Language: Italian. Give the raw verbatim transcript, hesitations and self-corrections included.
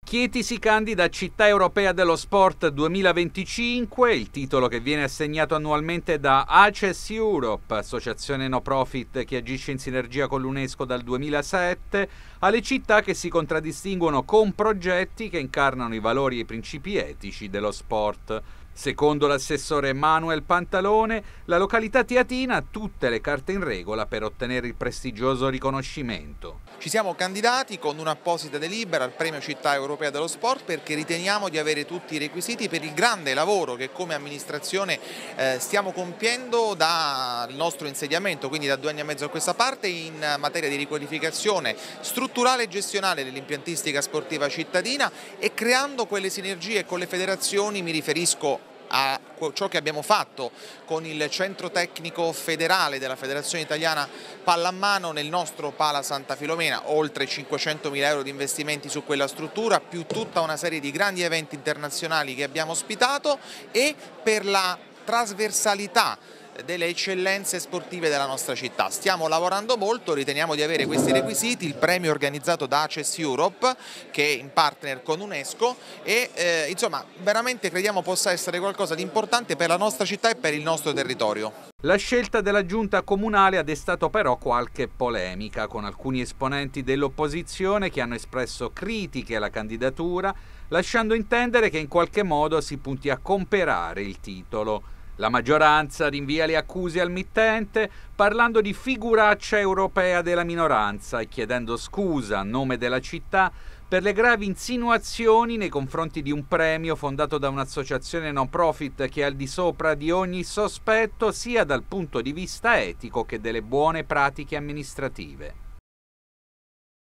Chieti si candida a Città Europea dello Sport duemilaventicinque, il titolo che viene assegnato annualmente da ACES Europe, associazione no profit che agisce in sinergia con l'UNESCO dal duemilasette, alle città che si contraddistinguono con progetti che incarnano i valori e i principi etici dello sport. Secondo l'assessore Manuel Pantalone, la località teatina ha tutte le carte in regola per ottenere il prestigioso riconoscimento. Ci siamo candidati con un'apposita delibera al Premio Città Europea dello Sport perché riteniamo di avere tutti i requisiti per il grande lavoro che come amministrazione eh, stiamo compiendo dal nostro insediamento, quindi da due anni e mezzo a questa parte, in materia di riqualificazione strutturale e gestionale dell'impiantistica sportiva cittadina e creando quelle sinergie con le federazioni. Mi riferisco a ciò che abbiamo fatto con il centro tecnico federale della Federazione Italiana Pallamano nel nostro Pala Santa Filomena, oltre cinquecentomila euro di investimenti su quella struttura, più tutta una serie di grandi eventi internazionali che abbiamo ospitato, e per la trasversalità delle eccellenze sportive della nostra città. Stiamo lavorando molto, riteniamo di avere questi requisiti. Il premio è organizzato da ACES Europe, che è in partner con UNESCO, e eh, insomma veramente crediamo possa essere qualcosa di importante per la nostra città e per il nostro territorio. La scelta della giunta comunale ha destato però qualche polemica, con alcuni esponenti dell'opposizione che hanno espresso critiche alla candidatura, lasciando intendere che in qualche modo si punti a comperare il titolo. La maggioranza rinvia le accuse al mittente, parlando di figuraccia europea della minoranza e chiedendo scusa a nome della città per le gravi insinuazioni nei confronti di un premio fondato da un'associazione no profit che è al di sopra di ogni sospetto sia dal punto di vista etico che delle buone pratiche amministrative.